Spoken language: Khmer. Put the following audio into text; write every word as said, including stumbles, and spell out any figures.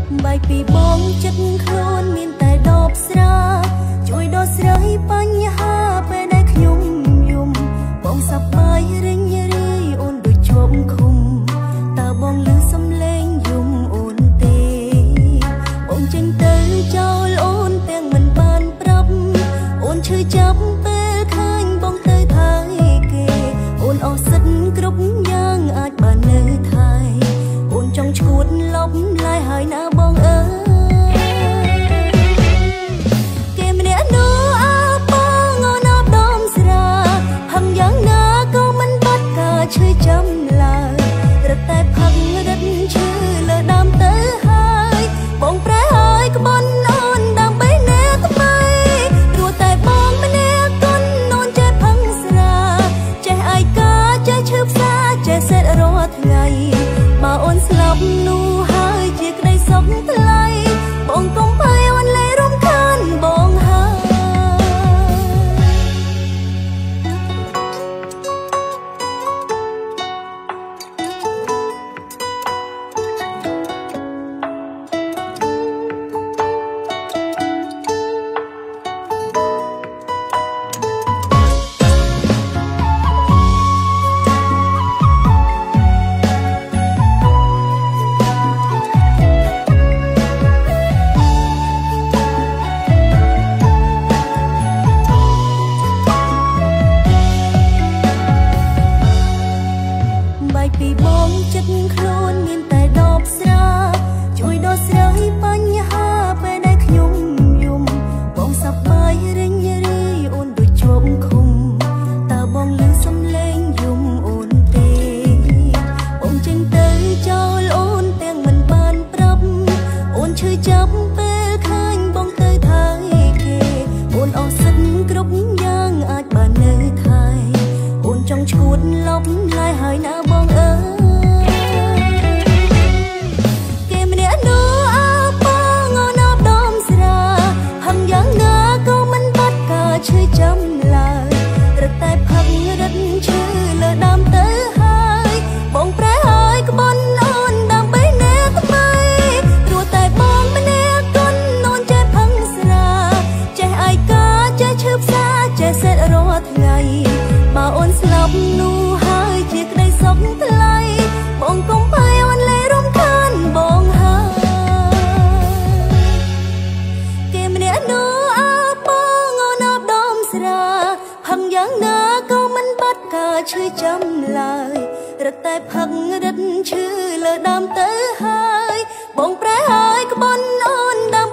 Bài vì bóng chất khôn miền tại đọc raជួយដោះស្រាយបញ្ហាពេលដែលខ្ញុំយំបងសប្បាយរិញរីអូនដូចជាប់ឃុំតើបងឮសំឡេងយំអូនទេបងចេញទៅចោលអូនទាំងមិនបានប្រាប់អូនឈឺចាប់ពេលឃើញបងទៅថៃគេអូនអស់សិទ្ធគ្រប់យ៉ាងអាចបាននៅថៃអូនចង់ឈួតលប់ឡាយហើយណាបងអើយឈឺចាំឡើយរត់តែផឹករិតឈឺលើដើមទៅហើយបងប្រែហើយក្បន់អូនដើម្បីអ្នកថ្មីព្រោះតែបងម្នាក់កូនអូនចេះផឹងស្រាចេះឯកាចេះឈឺផ្សាចេះសេតរាល់ថ្ងៃបើអូនស្លាប់នោះហើយជាក្តីសុខថ្លៃបងកុំភ័យអូនលែងរំខានបងហើយពីបងចិត្តខ្លួនមានតែដបស្រាជួយដោះស្រាយបញ្ហាពេលដែលខ្ញុំយំបងសប្បាយរិញរីអូនដូចជាប់ឃុំតើបងឮសំឡេងយំអូនទេបងចេញទៅចោលអូនទាំងមិនបានប្រាប់អូនឈឺចាប់ពេលឃើញបងទៅថៃគេអូនអស់សិទ្ធគ្រប់យ៉ាងអាចបាននៅថៃអូនចង់ឈួតលប់ឡាយហើយណាបងអើយគេម្នាក់នោះអើបងអូនអបដំស្រាហឹងយ៉ាងណាក៏មិនបាត់ការឈឺចាំឡើយរត់តែផឹករិតឈឺលើដើមទៅហើយបងប្រែហើយក្បន់អូនដើម្បីអ្នកថ្មីព្រោះតែបងម្នាក់កូនអូនចេះផឹងស្រាចេះឯកាចេះឈឺផ្សាចេះសេតរាល់ថ្ងៃបើអូនស្លាប់នោះហើយជាក្តីសុខថ្លៃបងកុំភ័យអូនលែងរំខានបងហើយគេម្នាក់នោះអើបងអូនអបដំស្រាហឹងយ៉ាងណាក៏មិនបាត់ការឈឺចាំឡើយរត់តែផឹករិតឈឺលើដើមទៅហើយបងប្រែហើយក្បន់អូន